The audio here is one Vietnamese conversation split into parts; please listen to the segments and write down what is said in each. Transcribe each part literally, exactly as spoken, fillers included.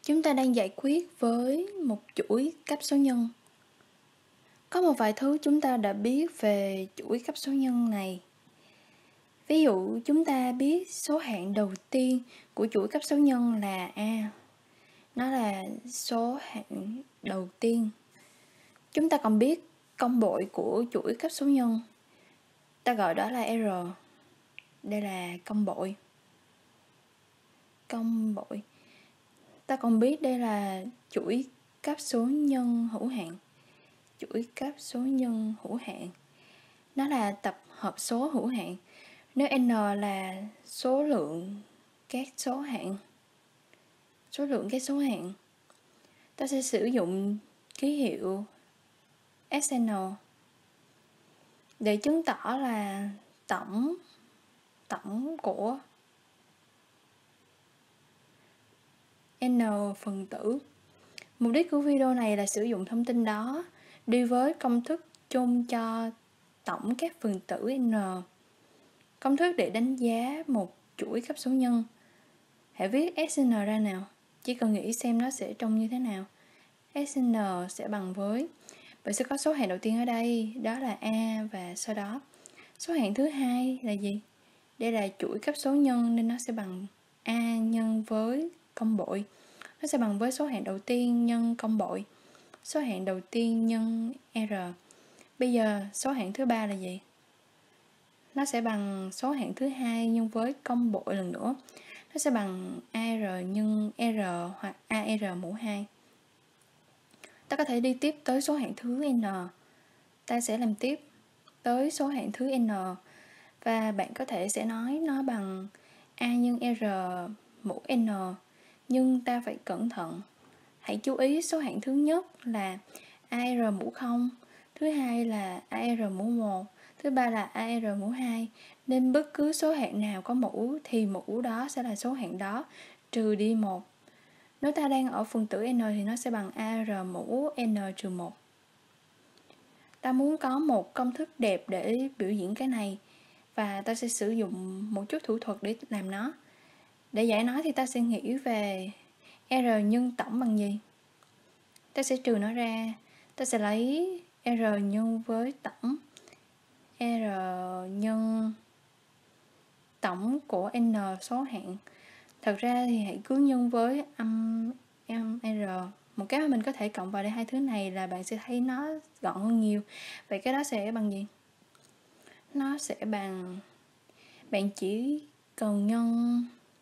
Chúng ta đang giải quyết với một chuỗi cấp số nhân. Có một vài thứ chúng ta đã biết về chuỗi cấp số nhân này. Ví dụ chúng ta biết số hạng đầu tiên của chuỗi cấp số nhân là A. Nó là số hạng đầu tiên. Chúng ta còn biết công bội của chuỗi cấp số nhân. Ta gọi đó là R. Đây là công bội. Công bội. Ta còn biết đây là chuỗi cấp số nhân hữu hạn. Chuỗi cấp số nhân hữu hạn. Nó là tập hợp số hữu hạn. Nếu N là số lượng các số hạng, số lượng các số hạng, ta sẽ sử dụng ký hiệu S N để chứng tỏ là tổng tổng của N phần tử. Mục đích của video này là sử dụng thông tin đó đi với công thức chung cho tổng các phần tử N. Công thức để đánh giá một chuỗi cấp số nhân. Hãy viết S N ra nào. Chỉ cần nghĩ xem nó sẽ trông như thế nào. S N sẽ bằng với, bạn sẽ có số hạng đầu tiên ở đây, đó là A, và sau đó số hạng thứ hai là gì? Đây là chuỗi cấp số nhân nên nó sẽ bằng A nhân với công bội. Nó sẽ bằng với số hạng đầu tiên nhân công bội. Số hạng đầu tiên nhân R. Bây giờ số hạng thứ ba là gì? Nó sẽ bằng số hạng thứ hai nhân với công bội lần nữa. Nó sẽ bằng A R nhân R hoặc A R mũ hai. Ta có thể đi tiếp tới số hạng thứ N. Ta sẽ làm tiếp tới số hạng thứ N. Và bạn có thể sẽ nói nó bằng A nhân R mũ N. Nhưng ta phải cẩn thận. Hãy chú ý số hạng thứ nhất là A R mũ không. Thứ hai là A R mũ một. Thứ ba là A R mũ hai. Nên bất cứ số hạng nào có mũ thì mũ đó sẽ là số hạng đó, trừ đi một. Nếu ta đang ở phần tử N thì nó sẽ bằng A R mũ N trừ một. Ta muốn có một công thức đẹp để biểu diễn cái này, và ta sẽ sử dụng một chút thủ thuật để làm nó. Để giải nó thì ta sẽ nghĩ về R nhân tổng bằng gì? Ta sẽ trừ nó ra. Ta sẽ lấy R nhân với tổng. R nhân tổng của N số hạng. Thật ra thì hãy cứ nhân với âm, âm R. Một cái mà mình có thể cộng vào đây hai thứ này là bạn sẽ thấy nó gọn hơn nhiều. Vậy cái đó sẽ bằng gì? Nó sẽ bằng, bạn chỉ cần nhân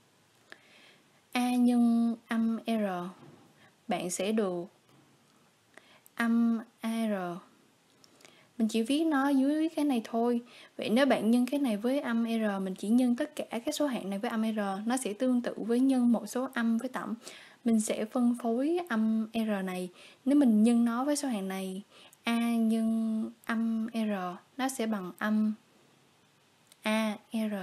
A nhân âm R, bạn sẽ được âm A R. Mình chỉ viết nó dưới cái này thôi. Vậy nếu bạn nhân cái này với âm R, mình chỉ nhân tất cả các số hạng này với âm R, nó sẽ tương tự với nhân một số âm với tổng. Mình sẽ phân phối âm R này. Nếu mình nhân nó với số hạng này, A nhân âm R, nó sẽ bằng âm A R.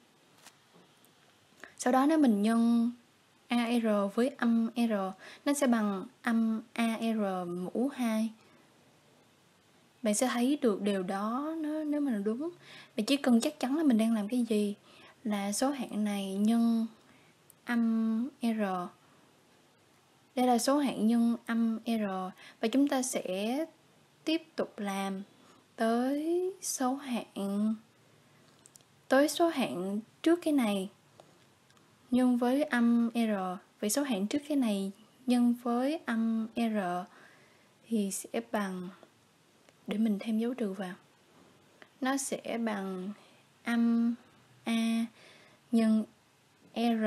Sau đó nếu mình nhân A R với âm R, nó sẽ bằng âm A R mũ hai. Bạn sẽ thấy được điều đó nó, nếu mà là đúng. Bạn chỉ cần chắc chắn là mình đang làm cái gì, là số hạng này nhân âm R. Đây là số hạng nhân âm R. Và chúng ta sẽ tiếp tục làm tới số hạng tới số hạng trước cái này nhân với âm R. Vậy số hạng trước cái này nhân với âm R thì sẽ bằng, để mình thêm dấu trừ vào, nó sẽ bằng âm A nhân R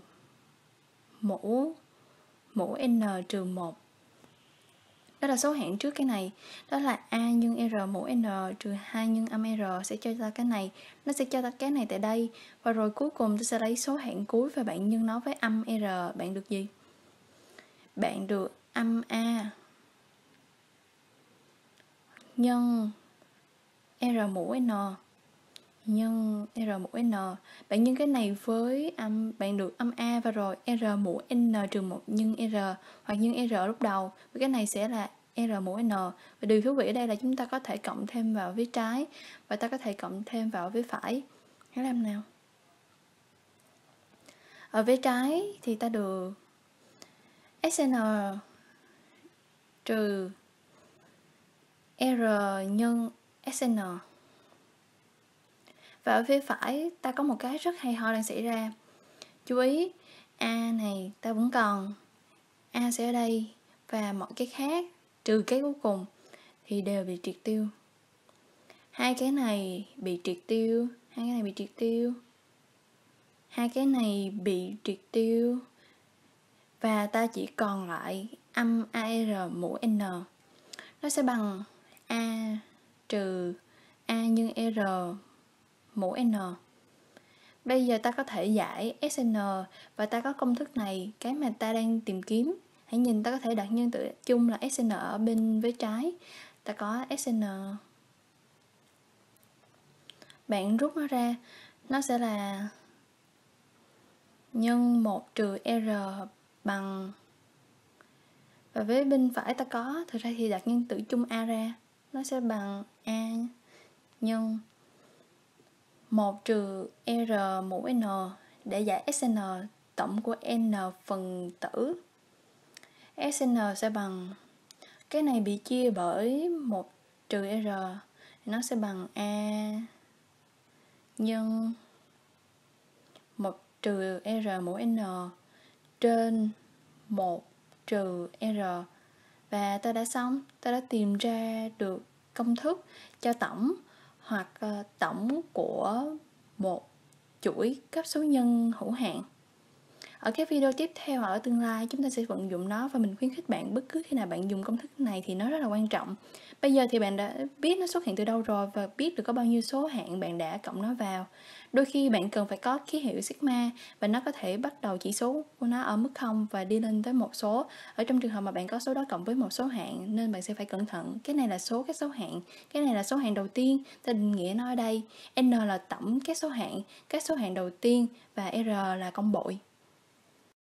mũ mũ N trừ một. Đó là số hạng trước cái này. Đó là A nhân R mũ N trừ hai nhân âm R sẽ cho ta cái này. Nó sẽ cho ta cái này tại đây. Và rồi cuối cùng ta sẽ lấy số hạng cuối và bạn nhân nó với âm R. Bạn được gì? Bạn được âm A nhân R mũ N nhân R mũ N. Bạn nhân cái này với âm, bạn được âm A, và rồi R mũ N trừ một nhân R, hoặc nhân R lúc đầu. Và cái này sẽ là R mũ N. Và điều thú vị ở đây là chúng ta có thể cộng thêm vào phía trái, và ta có thể cộng thêm vào phía phải. Hãy làm nào. Ở phía trái thì ta được Sn trừ R nhân Sn. Và ở phía phải ta có một cái rất hay ho đang xảy ra. Chú ý, A này ta vẫn còn, A sẽ ở đây, và mọi cái khác trừ cái cuối cùng thì đều bị triệt tiêu. Hai cái này bị triệt tiêu, hai cái này bị triệt tiêu, hai cái này bị triệt tiêu, và ta chỉ còn lại âm AR mũ N. Nó sẽ bằng A trừ A nhân R mũ N. Bây giờ ta có thể giải Sn và ta có công thức này, cái mà ta đang tìm kiếm. Hãy nhìn, ta có thể đặt nhân tử chung là Sn ở bên vế trái. Ta có Sn, bạn rút nó ra, nó sẽ là nhân một trừ R bằng, và với bên phải ta có, thực ra thì đặt nhân tử chung A ra, nó sẽ bằng A nhân một trừ R mũ N để giải Sn tổng của N phần tử. Sn sẽ bằng, cái này bị chia bởi một trừ R, nó sẽ bằng A nhân một trừ R mũ N trên một trừ R. Và ta đã xong, ta đã tìm ra được công thức cho tổng hoặc uh, tổng của một chuỗi cấp số nhân hữu hạn. Ở các video tiếp theo hoặc ở tương lai chúng ta sẽ vận dụng nó, và mình khuyến khích bạn bất cứ khi nào bạn dùng công thức này thì nó rất là quan trọng. Bây giờ thì bạn đã biết nó xuất hiện từ đâu rồi và biết được có bao nhiêu số hạng bạn đã cộng nó vào. Đôi khi bạn cần phải có ký hiệu sigma và nó có thể bắt đầu chỉ số của nó ở mức không và đi lên tới một số. Ở trong trường hợp mà bạn có số đó cộng với một số hạng nên bạn sẽ phải cẩn thận. Cái này là số các số hạng, cái này là số hạng đầu tiên. Ta định nghĩa nó ở đây. N là tổng các số hạng, các số hạng đầu tiên, và R là công bội.